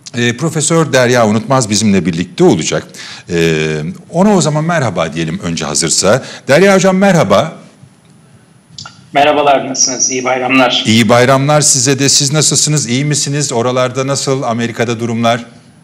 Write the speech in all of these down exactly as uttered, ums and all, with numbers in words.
E, Profesör Derya Unutmaz bizimle birlikte olacak. E, ona o zaman merhaba diyelim önce hazırsa. Derya Hocam merhaba. Merhabalar, nasılsınız? İyi bayramlar. İyi bayramlar size de. Siz nasılsınız? İyi misiniz? Oralarda nasıl? Amerika'da durumlar?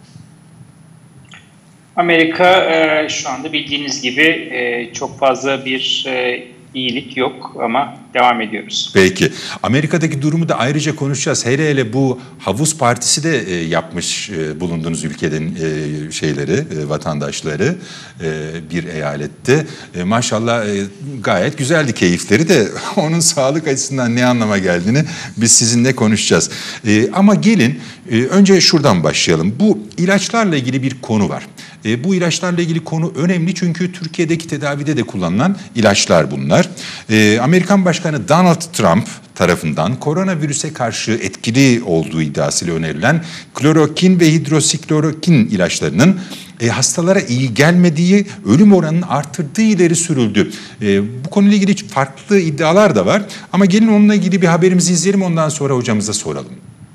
Amerika e, şu anda bildiğiniz gibi e, çok fazla bir e, iyilik yok ama devam ediyoruz. Peki. Amerika'daki durumu da ayrıca konuşacağız. Hele hele bu havuz partisi de e, yapmış e, bulunduğunuz ülkenin e, şeyleri, e, vatandaşları e, bir eyalette. E, maşallah e, gayet güzeldi keyifleri de onun sağlık açısından ne anlama geldiğini biz sizinle konuşacağız. E, ama gelin e, önce şuradan başlayalım. Bu ilaçlarla ilgili bir konu var. E, bu ilaçlarla ilgili konu önemli çünkü Türkiye'deki tedavide de kullanılan ilaçlar bunlar. E, Amerikan Başkanı Donald Trump tarafından koronavirüse karşı etkili olduğu iddiasıyla önerilen klorokin ve hidroksiklorokin ilaçlarının e, hastalara iyi gelmediği, ölüm oranını arttırdığı ileri sürüldü. E, bu konuyla ilgili farklı iddialar da var ama gelin onunla ilgili bir haberimizi izleyelim, ondan sonra hocamıza soralım.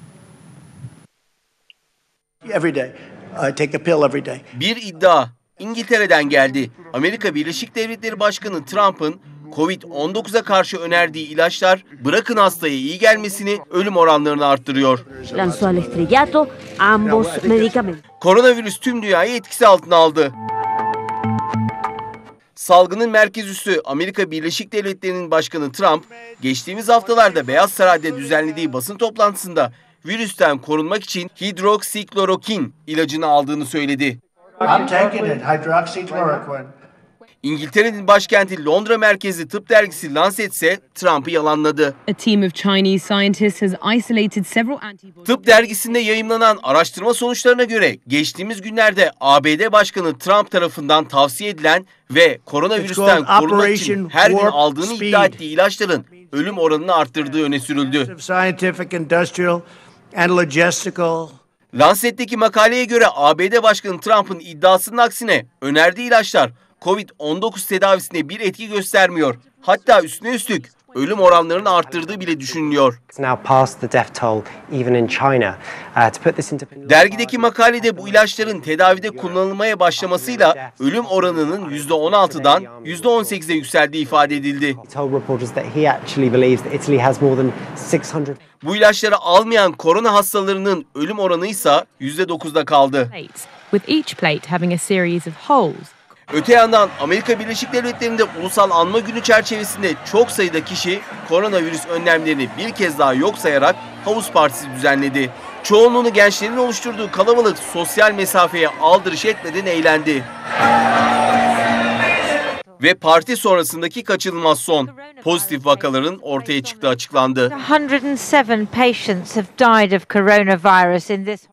Every day. I take a pill every day. Bir iddia İngiltere'den geldi. Amerika Birleşik Devletleri Başkanı Trump'ın kovid on dokuza karşı önerdiği ilaçlar bırakın hastaya iyi gelmesini, ölüm oranlarını arttırıyor. Koronavirüs tüm dünyayı etkisi altına aldı. Salgının merkez üssü Amerika Birleşik Devletleri'nin Başkanı Trump, geçtiğimiz haftalarda Beyaz Saray'da düzenlediği basın toplantısında virüsten korunmak için hidroksiklorokin ilacını aldığını söyledi. I'm taking it, hydroxychloroquine. İngiltere'nin başkenti Londra merkezli tıp dergisi Lancet ise Trump'ı yalanladı. A team of Chinese scientists has isolated several antibodies. Tıp dergisinde yayımlanan araştırma sonuçlarına göre geçtiğimiz günlerde A B D Başkanı Trump tarafından tavsiye edilen ve koronavirüsten korunmak için her gün aldığını iddia ettiği ilaçların ölüm oranını arttırdığı öne sürüldü. Scientific, industrial and logistical. Lancet'teki makaleye göre A B D Başkanı Trump'ın iddiasının aksine önerdiği ilaçlar kovid on dokuz tedavisine bir etki göstermiyor. Hatta üstüne üstlük ölüm oranlarını arttırdığı bile düşünülüyor. Dergideki makalede bu ilaçların tedavide kullanılmaya başlamasıyla ölüm oranının yüzde on altıdan yüzde on sekize yükseldiği ifade edildi. Bu ilaçları almayan korona hastalarının ölüm oranı ise yüzde dokuzda kaldı. Öte yandan Amerika Birleşik Devletleri'nde Ulusal Anma Günü çerçevesinde çok sayıda kişi koronavirüs önlemlerini bir kez daha yok sayarak havuz partisi düzenledi. Çoğunluğunu gençlerin oluşturduğu kalabalık sosyal mesafeye aldırış etmeden eğlendi. Ve parti sonrasındaki kaçınılmaz son. Pozitif vakaların ortaya çıktığı açıklandı. one hundred seven patients have died of coronavirus in this.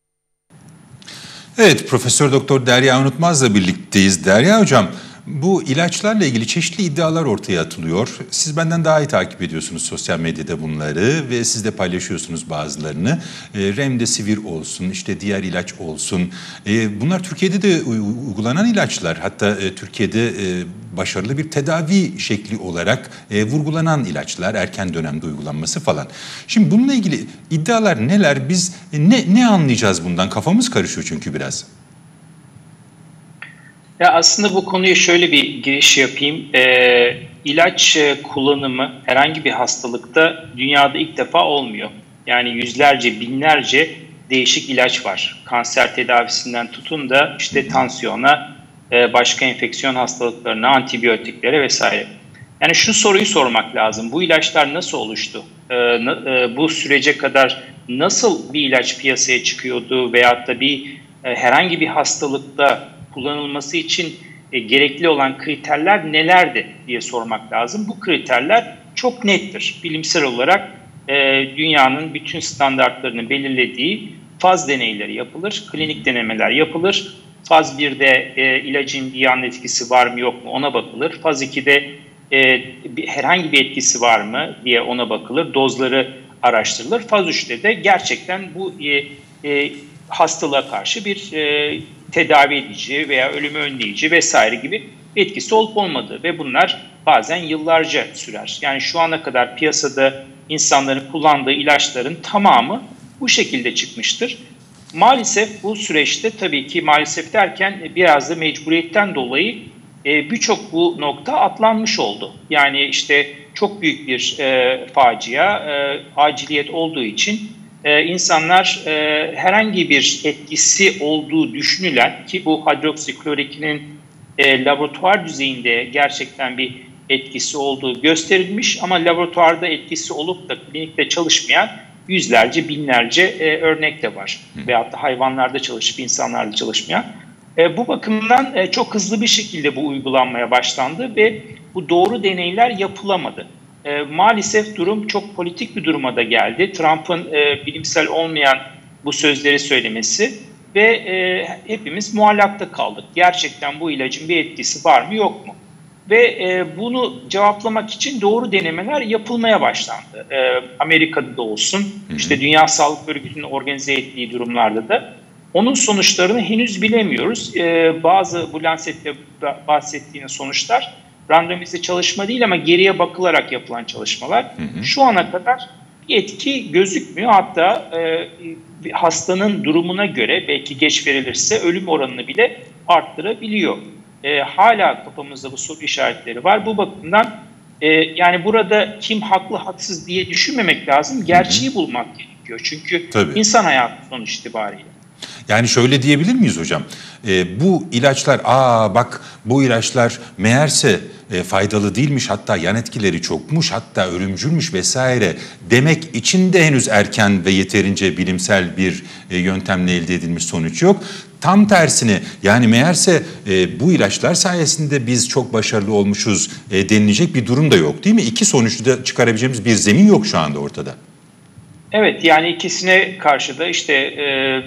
Evet, Profesör Doktor Derya Unutmaz'la birlikteyiz. Derya Hocam, bu ilaçlarla ilgili çeşitli iddialar ortaya atılıyor. Siz benden daha iyi takip ediyorsunuz sosyal medyada bunları ve siz de paylaşıyorsunuz bazılarını. E, Remdesivir olsun, işte diğer ilaç olsun. E, bunlar Türkiye'de de uygulanan ilaçlar. Hatta e, Türkiye'de e, başarılı bir tedavi şekli olarak e, vurgulanan ilaçlar, erken dönemde uygulanması falan. Şimdi bununla ilgili iddialar neler? Biz e, ne, ne anlayacağız bundan? Kafamız karışıyor çünkü biraz. Ya aslında bu konuya şöyle bir giriş yapayım. Ee, ilaç kullanımı herhangi bir hastalıkta dünyada ilk defa olmuyor. Yani yüzlerce, binlerce değişik ilaç var. Kanser tedavisinden tutun da işte tansiyona, başka enfeksiyon hastalıklarına, antibiyotiklere vesaire. Yani şu soruyu sormak lazım. Bu ilaçlar nasıl oluştu? Ee, bu sürece kadar nasıl bir ilaç piyasaya çıkıyordu veyahut da bir herhangi bir hastalıkta kullanılması için e, gerekli olan kriterler nelerdi diye sormak lazım. Bu kriterler çok nettir. Bilimsel olarak e, dünyanın bütün standartlarını belirlediği faz deneyleri yapılır, klinik denemeler yapılır. Faz birde e, ilacın bir yan etkisi var mı yok mu ona bakılır. Faz ikide e, bir, herhangi bir etkisi var mı diye ona bakılır. Dozları araştırılır. Faz üçte de gerçekten bu e, e, hastalığa karşı bir e, tedavi edici veya ölümü önleyici vesaire gibi etkisi olup olmadığı ve bunlar bazen yıllarca sürer. Yani şu ana kadar piyasada insanların kullandığı ilaçların tamamı bu şekilde çıkmıştır. Maalesef bu süreçte tabii ki maalesef derken biraz da mecburiyetten dolayı e, birçok bu nokta atlanmış oldu. Yani işte çok büyük bir e, facia, e, aciliyet olduğu için e, insanlar e, herhangi bir etkisi olduğu düşünülen ki bu hidroksiklorokinin e, laboratuvar düzeyinde gerçekten bir etkisi olduğu gösterilmiş ama laboratuvarda etkisi olup da klinikte çalışmayan yüzlerce, binlerce e, örnek de var. Hı. Veyahut da hayvanlarda çalışıp insanlarda çalışmayan. E, bu bakımdan e, çok hızlı bir şekilde bu uygulanmaya başlandı ve bu doğru deneyler yapılamadı. E, maalesef durum çok politik bir duruma da geldi. Trump'ın e, bilimsel olmayan bu sözleri söylemesi ve e, hepimiz muallakta kaldık. Gerçekten bu ilacın bir etkisi var mı yok mu? Ve e, bunu cevaplamak için doğru denemeler yapılmaya başlandı. E, Amerika'da da olsun, hı hı. işte Dünya Sağlık Örgütü'nün organize ettiği durumlarda da. Onun sonuçlarını henüz bilemiyoruz. E, bazı bu Lancet'te bahsettiğiniz sonuçlar randomize çalışma değil ama geriye bakılarak yapılan çalışmalar. Hı hı. Şu ana kadar bir etki gözükmüyor. Hatta e, hastanın durumuna göre belki geç verilirse ölüm oranını bile arttırabiliyor. E, hala kafamızda bu soru işaretleri var. Bu bakımdan e, yani burada kim haklı haksız diye düşünmemek lazım. Gerçeği hı hı. bulmak gerekiyor. Çünkü Tabii. insan hayatı sonuç itibariyle. Yani şöyle diyebilir miyiz hocam? E, bu ilaçlar, aa bak bu ilaçlar meğerse e, faydalı değilmiş, hatta yan etkileri çokmuş, hatta ölümcülmüş vesaire demek için de henüz erken ve yeterince bilimsel bir e, yöntemle elde edilmiş sonuç yok. Tam tersine yani meğerse e, bu ilaçlar sayesinde biz çok başarılı olmuşuz e, denilecek bir durum da yok değil mi? İki sonuçta da çıkarabileceğimiz bir zemin yok şu anda ortada. Evet, yani ikisine karşı da işte e,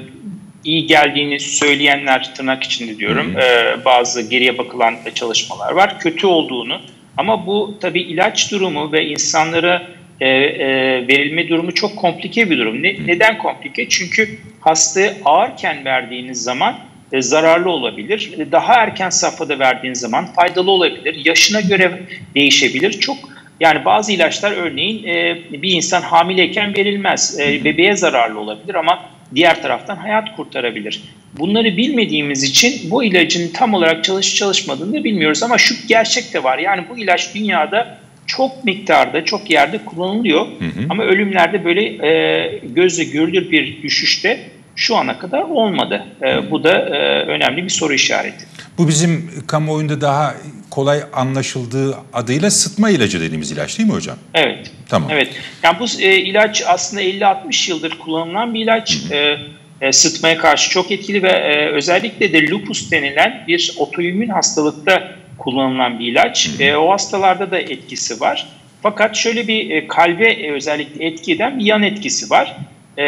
iyi geldiğini söyleyenler tırnak içinde diyorum. E, bazı geriye bakılan çalışmalar var. Kötü olduğunu ama bu tabii ilaç durumu ve insanlara e, e, verilme durumu çok komplike bir durum. Ne, neden komplike? Çünkü hastaya ağırken verdiğiniz zaman e, zararlı olabilir. Daha erken safhada verdiğiniz zaman faydalı olabilir. Yaşına göre değişebilir. Çok yani bazı ilaçlar örneğin e, bir insan hamileyken verilmez. E, bebeğe zararlı olabilir ama diğer taraftan hayat kurtarabilir. Bunları bilmediğimiz için bu ilacın tam olarak çalışıp çalışmadığını da bilmiyoruz ama şu gerçek de var. Yani bu ilaç dünyada çok miktarda, çok yerde kullanılıyor. Hı hı. Ama ölümlerde böyle e, gözle görülür bir düşüş de şu ana kadar olmadı. E, bu da e, önemli bir soru işareti. Bu bizim kamuoyunda daha kolay anlaşıldığı adıyla sıtma ilacı dediğimiz ilaç değil mi hocam? Evet. Tamam. Evet. Yani bu e, ilaç aslında elli altmış yıldır kullanılan bir ilaç. Hı hı. E, e, sıtmaya karşı çok etkili ve e, özellikle de lupus denilen bir otoimmün hastalıkta kullanılan bir ilaç. Hı hı. E, o hastalarda da etkisi var. Fakat şöyle bir e, kalbe e, özellikle etki eden bir yan etkisi var. E,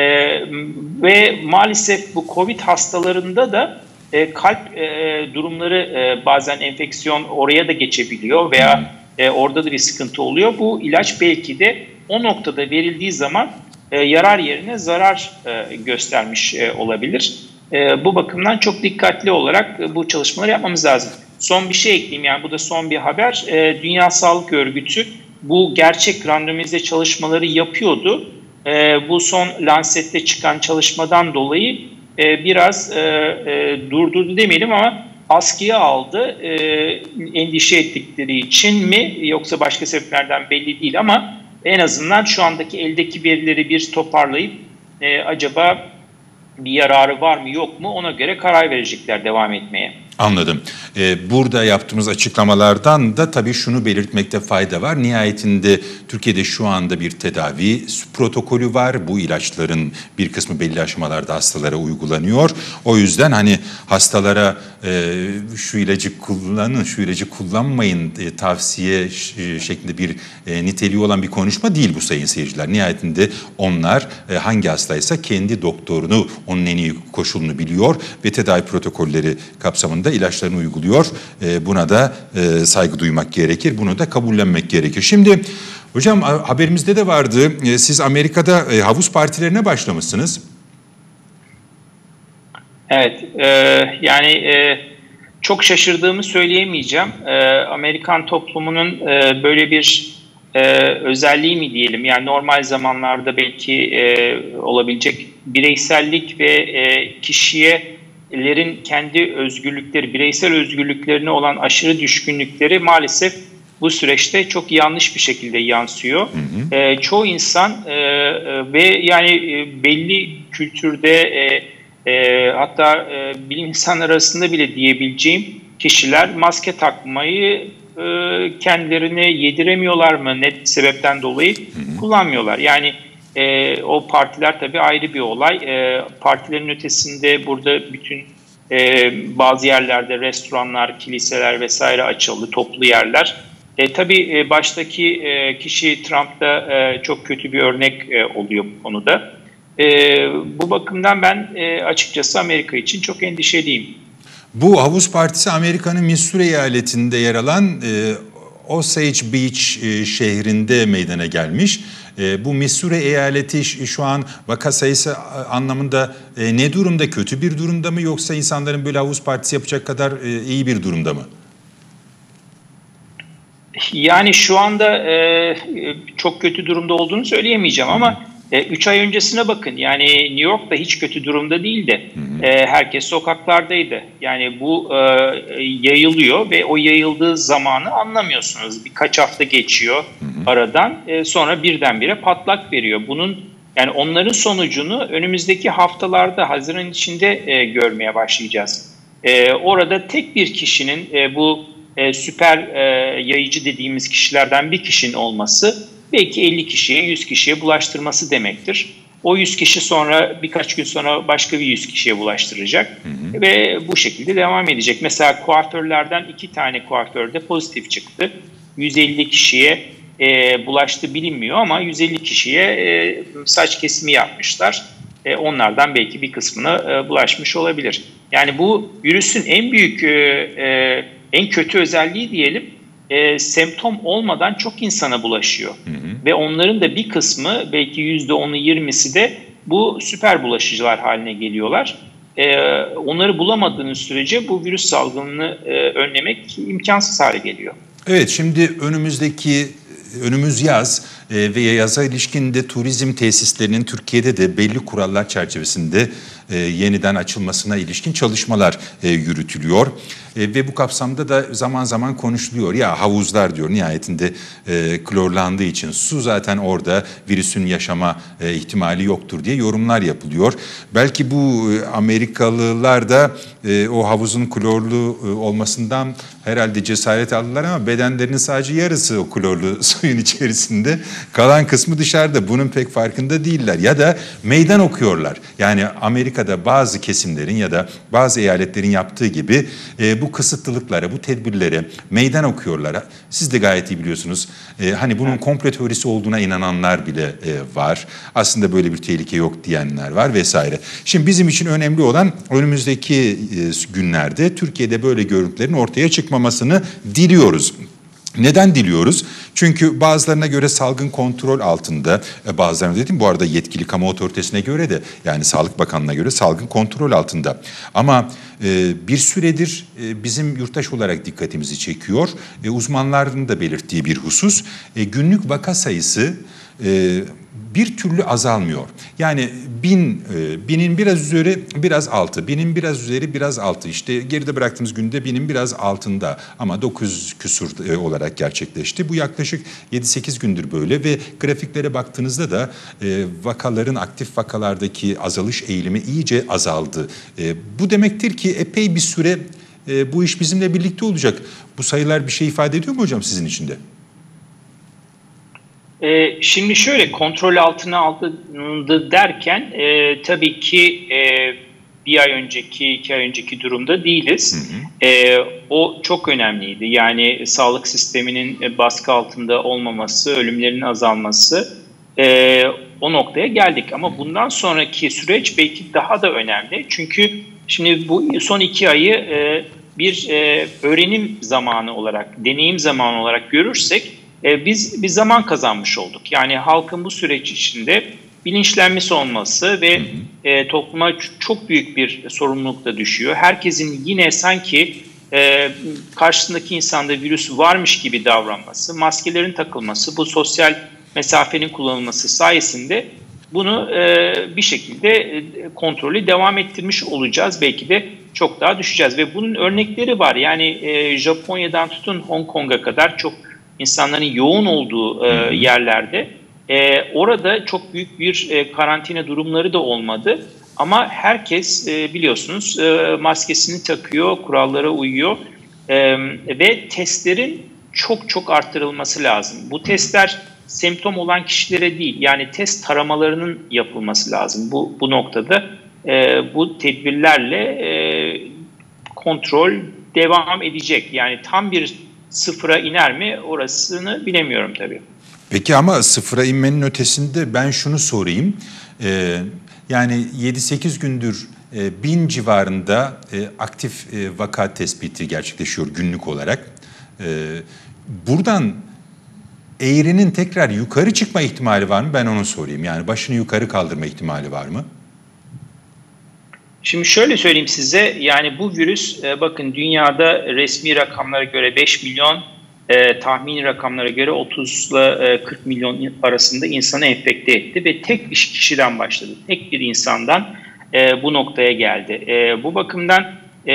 ve maalesef bu COVID hastalarında da e, kalp e, durumları e, bazen enfeksiyon oraya da geçebiliyor veya e, orada da bir sıkıntı oluyor. Bu ilaç belki de o noktada verildiği zaman e, yarar yerine zarar e, göstermiş e, olabilir. E, bu bakımdan çok dikkatli olarak e, bu çalışmaları yapmamız lazım. Son bir şey ekleyeyim, yani bu da son bir haber. E, Dünya Sağlık Örgütü bu gerçek randomize çalışmaları yapıyordu. E, bu son Lancet'te çıkan çalışmadan dolayı e, biraz e, e, durdurdu demeyelim ama askıya aldı. E, endişe ettikleri için mi yoksa başka sebeplerden belli değil ama en azından şu andaki eldeki verileri bir toparlayıp e, acaba bir yararı var mı yok mu ona göre karar verecekler devam etmeye. Anladım. Ee, burada yaptığımız açıklamalardan da tabii şunu belirtmekte fayda var. Nihayetinde Türkiye'de şu anda bir tedavi protokolü var. Bu ilaçların bir kısmı belli aşamalarda hastalara uygulanıyor. O yüzden hani hastalara e, şu ilacı kullanın, şu ilacı kullanmayın e, tavsiye e, şeklinde bir e, niteliği olan bir konuşma değil bu sayın seyirciler. Nihayetinde onlar e, hangi hastaysa kendi doktorunu, onun en iyi koşulunu biliyor ve tedavi protokolleri kapsamında ilaçlarını uyguluyor. E, buna da e, saygı duymak gerekir. Bunu da kabullenmek gerekir. Şimdi hocam haberimizde de vardı. E, siz Amerika'da e, havuz partilerine başlamışsınız. Evet. E, yani e, çok şaşırdığımı söyleyemeyeceğim. E, Amerikan toplumunun e, böyle bir e, özelliği mi diyelim? Yani normal zamanlarda belki e, olabilecek bireysellik ve e, kişiyelerin kendi özgürlükleri, bireysel özgürlüklerine olan aşırı düşkünlükleri maalesef bu süreçte çok yanlış bir şekilde yansıyor. Hı hı. E, çoğu insan e, ve yani e, belli kültürde e, e, hatta e, bilim insanları arasında bile diyebileceğim kişiler maske takmayı e, kendilerine yediremiyorlar mı? Net sebepten dolayı hı hı. kullanmıyorlar. Yani e, o partiler tabii ayrı bir olay. E, partilerin ötesinde burada bütün e, bazı yerlerde restoranlar, kiliseler vesaire açıldı, toplu yerler. E, tabii e, baştaki e, kişi Trump'ta e, çok kötü bir örnek e, oluyor bu konuda. E, bu bakımdan ben e, açıkçası Amerika için çok endişeliyim. Bu havuz partisi Amerika'nın Missouri eyaletinde yer alan e, Osage Beach e, şehrinde meydana gelmiş. E, bu Missouri eyaleti şu an vaka sayısı anlamında e, ne durumda? Kötü bir durumda mı, yoksa insanların böyle havuz partisi yapacak kadar e, iyi bir durumda mı? Yani şu anda e, çok kötü durumda olduğunu söyleyemeyeceğim ama üç ay öncesine bakın. Yani New York'ta hiç kötü durumda değildi. E, herkes sokaklardaydı. Yani bu e, yayılıyor ve o yayıldığı zamanı anlamıyorsunuz. Birkaç hafta geçiyor hı hı. aradan. E, sonra birdenbire patlak veriyor. Bunun yani onların sonucunu önümüzdeki haftalarda, Haziran içinde e, görmeye başlayacağız. E, orada tek bir kişinin e, bu e, süper e, yayıcı dediğimiz kişilerden bir kişinin olması belki elli kişiye, yüz kişiye bulaştırması demektir. O yüz kişi sonra birkaç gün sonra başka bir yüz kişiye bulaştıracak hı hı. ve bu şekilde devam edecek. Mesela kuaförlerden iki tane kuaförde pozitif çıktı. yüz elli kişiye e, bulaştı bilinmiyor ama yüz elli kişiye e, saç kesimi yapmışlar. E, onlardan belki bir kısmına e, bulaşmış olabilir. Yani bu virüsün en büyük, e, e, en kötü özelliği diyelim. E, semptom olmadan çok insana bulaşıyor. Hı hı. Ve onların da bir kısmı, belki yüzde onu yirmisi de bu süper bulaşıcılar haline geliyorlar. E, onları bulamadığınız sürece bu virüs salgınını e, önlemek imkansız hale geliyor. Evet, şimdi önümüzdeki önümüz yaz e, ve yaza ilişkin de turizm tesislerinin Türkiye'de de belli kurallar çerçevesinde e, yeniden açılmasına ilişkin çalışmalar e, yürütülüyor. E, ve bu kapsamda da zaman zaman konuşuluyor. Ya havuzlar diyor, nihayetinde e, klorlandığı için su zaten orada, virüsün yaşama e, ihtimali yoktur diye yorumlar yapılıyor. Belki bu e, Amerikalılar da e, o havuzun klorlu e, olmasından herhalde cesaret aldılar ama bedenlerinin sadece yarısı o klorlu suyun içerisinde. Kalan kısmı dışarıda. Bunun pek farkında değiller. Ya da meydan okuyorlar. Yani Amerika'da bazı kesimlerin ya da bazı eyaletlerin yaptığı gibi e, bu kısıtlılıklara, bu tedbirlere meydan okuyorlar. Siz de gayet iyi biliyorsunuz. E, hani bunun komplo teorisi olduğuna inananlar bile e, var. Aslında böyle bir tehlike yok diyenler var vesaire. Şimdi bizim için önemli olan önümüzdeki e, günlerde Türkiye'de böyle görüntülerin ortaya çıkmamasını diliyoruz. Neden diliyoruz? Çünkü bazılarına göre salgın kontrol altında, bazılarına dedim bu arada yetkili kamu otoritesine göre de, yani Sağlık Bakanlığı'na göre salgın kontrol altında. Ama e, bir süredir e, bizim yurttaş olarak dikkatimizi çekiyor. E, uzmanların da belirttiği bir husus, e, günlük vaka sayısı e, bir türlü azalmıyor. Yani bin, e, binin biraz üzeri biraz altı, binin biraz üzeri biraz altı. İşte geride bıraktığımız günde binin biraz altında ama dokuz küsur e, olarak gerçekleşti. Bu yaklaşık yedi sekiz gündür böyle ve grafiklere baktığınızda da e, vakaların, aktif vakalardaki azalış eğilimi iyice azaldı. E, bu demektir ki epey bir süre e, bu iş bizimle birlikte olacak. Bu sayılar bir şey ifade ediyor mu hocam sizin için de? Ee, şimdi şöyle, kontrol altına alındı derken e, tabii ki e, bir ay önceki, iki ay önceki durumda değiliz. Hı hı. E, o çok önemliydi. Yani sağlık sisteminin baskı altında olmaması, ölümlerin azalması, e, o noktaya geldik. Ama bundan sonraki süreç belki daha da önemli. Çünkü şimdi bu son iki ayı e, bir e, öğrenim zamanı olarak, deneyim zamanı olarak görürsek, biz bir zaman kazanmış olduk. Yani halkın bu süreç içinde bilinçlenmesi olması ve e, topluma çok büyük bir sorumluluk da düşüyor. Herkesin yine sanki e, karşısındaki insanda virüs varmış gibi davranması, maskelerin takılması, bu sosyal mesafenin kullanılması sayesinde bunu e, bir şekilde e, kontrolü devam ettirmiş olacağız. Belki de çok daha düşeceğiz ve bunun örnekleri var. Yani e, Japonya'dan tutun Hong Kong'a kadar çok insanların yoğun olduğu e, yerlerde e, orada çok büyük bir e, karantina durumları da olmadı. Ama herkes e, biliyorsunuz e, maskesini takıyor, kurallara uyuyor e, ve testlerin çok çok arttırılması lazım. Bu testler semptom olan kişilere değil, yani test taramalarının yapılması lazım. Bu, bu noktada e, bu tedbirlerle e, kontrol devam edecek. Yani tam bir sıfıra iner mi orasını bilemiyorum tabii. Peki ama sıfıra inmenin ötesinde ben şunu sorayım. Ee, yani yedi sekiz gündür e, bin civarında e, aktif e, vaka tespiti gerçekleşiyor günlük olarak. E, buradan eğrinin tekrar yukarı çıkma ihtimali var mı? Ben onu sorayım. Yani başını yukarı kaldırma ihtimali var mı? Şimdi şöyle söyleyeyim size, yani bu virüs e, bakın dünyada resmi rakamlara göre beş milyon, e, tahmini rakamlara göre otuz ile kırk milyon arasında insanı enfekte etti ve tek bir kişiden başladı. Tek bir insandan e, bu noktaya geldi. E, bu bakımdan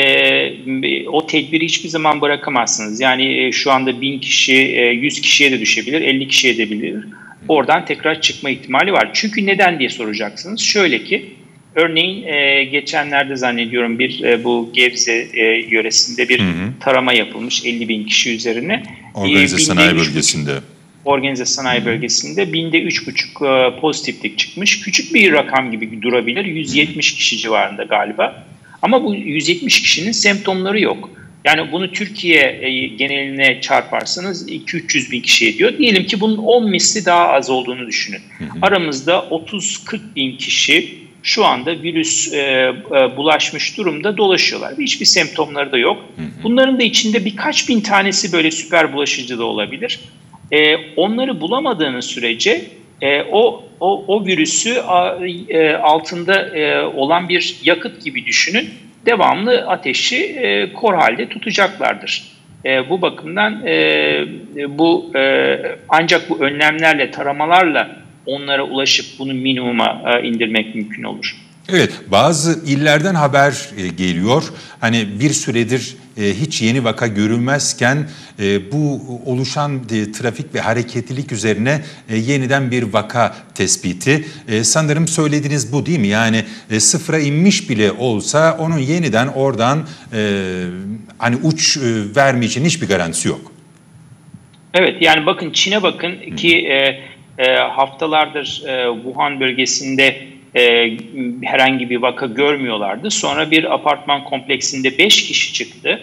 e, o tedbiri hiçbir zaman bırakamazsınız. Yani e, şu anda bin kişi, e, yüz kişiye de düşebilir, elli kişiye de bilir. Oradan tekrar çıkma ihtimali var. Çünkü neden diye soracaksınız. Şöyle ki, örneğin e, geçenlerde zannediyorum bir e, bu Gebze e, yöresinde bir hı hı. tarama yapılmış elli bin kişi üzerine. Organize e, sanayi bölgesinde. Organize sanayi hı hı. bölgesinde binde üç buçuk e, pozitiflik çıkmış. Küçük bir rakam gibi durabilir. yüz yetmiş kişi civarında galiba. Ama bu yüz yetmiş kişinin semptomları yok. Yani bunu Türkiye e, geneline çarparsanız iki üç yüz bin kişi ediyor. Diyelim ki bunun on misli daha az olduğunu düşünün. Hı hı. Aramızda otuz kırk bin kişi şu anda virüs e, e, bulaşmış durumda dolaşıyorlar. Hiçbir semptomları da yok. Hı hı. Bunların da içinde birkaç bin tanesi böyle süper bulaşıcı da olabilir. E, onları bulamadığınız sürece e, o, o, o virüsü a, e, altında e, olan bir yakıt gibi düşünün. Devamlı ateşi e, kor halde tutacaklardır. E, bu bakımdan e, bu e, ancak bu önlemlerle, taramalarla onlara ulaşıp bunu minimuma e, indirmek mümkün olur. Evet, bazı illerden haber e, geliyor. Hani bir süredir e, hiç yeni vaka görülmezken e, bu oluşan e, trafik ve hareketlilik üzerine e, yeniden bir vaka tespiti. E, sanırım söylediğiniz bu değil mi? Yani e, sıfıra inmiş bile olsa onun yeniden oradan e, hani uç e, vermeyeceğinin hiçbir garantisi yok. Evet, yani bakın Çin'e bakın hmm. ki e, e, haftalardır e, Wuhan bölgesinde e, herhangi bir vaka görmüyorlardı. Sonra bir apartman kompleksinde beş kişi çıktı.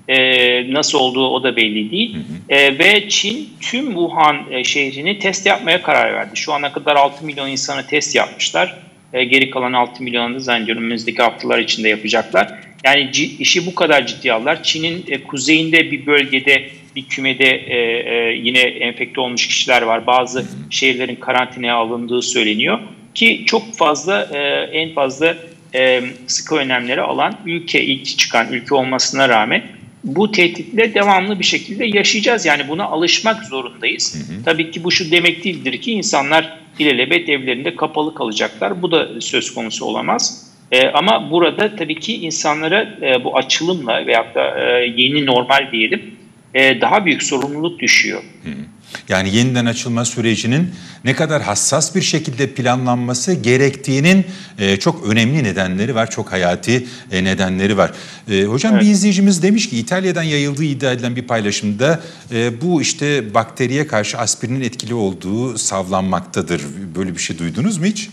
E, nasıl olduğu o da belli değil. Hı hı. E, ve Çin tüm Wuhan e, şehrini test yapmaya karar verdi. Şu ana kadar altı milyon insanı test yapmışlar. E, geri kalan altı milyonu da zannediyorum önümüzdeki haftalar içinde yapacaklar. Yani işi bu kadar ciddiye aldılar. Çin'in e, kuzeyinde bir bölgede, bir kümede e, e, yine enfekte olmuş kişiler var. Bazı şehirlerin karantinaya alındığı söyleniyor. Ki çok fazla, e, en fazla e, sıkı önlemleri alan ülke, ilk çıkan ülke olmasına rağmen bu tehditle devamlı bir şekilde yaşayacağız. Yani buna alışmak zorundayız. Hı hı. Tabii ki bu şu demek değildir ki insanlar ilelebet evlerinde kapalı kalacaklar. Bu da söz konusu olamaz. E, ama burada tabii ki insanlara e, bu açılımla veyahut da e, yeni normal diyelim e, daha büyük sorumluluk düşüyor. Hı hı. Yani yeniden açılma sürecinin ne kadar hassas bir şekilde planlanması gerektiğinin e, çok önemli nedenleri var, çok hayati e, nedenleri var. E, hocam evet. Bir izleyicimiz demiş ki İtalya'dan yayıldığı iddia edilen bir paylaşımda e, bu işte bakteriye karşı aspirinin etkili olduğu savlanmaktadır. Böyle bir şey duydunuz mu hiç?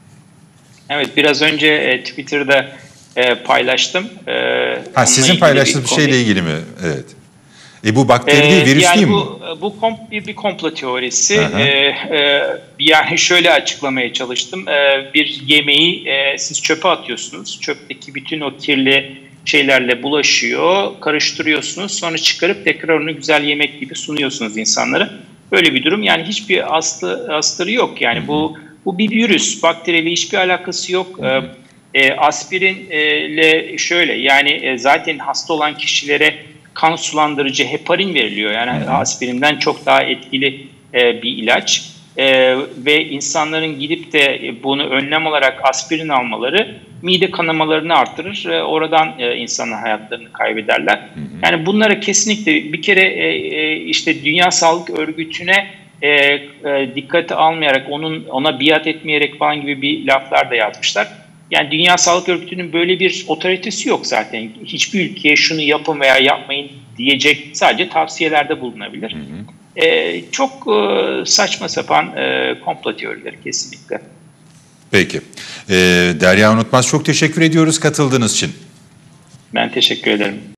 Evet, biraz önce e, Twitter'da e, paylaştım. E, ha, sizin paylaştığınız bir, bir şeyle ilgili mi? Evet. E bu bakteri değil, virüs yani değil mi? Bu, bu kom, bir, bir komplo teorisi. Ee, e, yani şöyle açıklamaya çalıştım. Ee, bir yemeği e, siz çöpe atıyorsunuz. Çöpteki bütün o kirli şeylerle bulaşıyor. Karıştırıyorsunuz. Sonra çıkarıp tekrar onu güzel yemek gibi sunuyorsunuz insanlara. Böyle bir durum. Yani hiçbir aslı, astarı yok. Yani bu bu bir virüs. Bakteriyle hiçbir alakası yok. Ee, E, aspirinle şöyle yani e, zaten hasta olan kişilere kan sulandırıcı heparin veriliyor. Yani aspirinden çok daha etkili e, bir ilaç. E, ve insanların gidip de bunu önlem olarak aspirin almaları mide kanamalarını artırır. E, oradan e, insanın hayatlarını kaybederler. Hı hı. Yani bunlara kesinlikle bir kere e, e, işte Dünya Sağlık Örgütü'ne e, e, dikkate almayarak, onun ona biat etmeyerek falan gibi bir laflar da yazmışlar. Yani Dünya Sağlık Örgütü'nün böyle bir otoritesi yok zaten. Hiçbir ülkeye şunu yapın veya yapmayın diyecek, sadece tavsiyelerde bulunabilir. Hı hı. Ee, çok e, saçma sapan e, komplo teorileri kesinlikle. Peki. Ee, Derya Unutmaz, çok teşekkür ediyoruz katıldığınız için. Ben teşekkür ederim.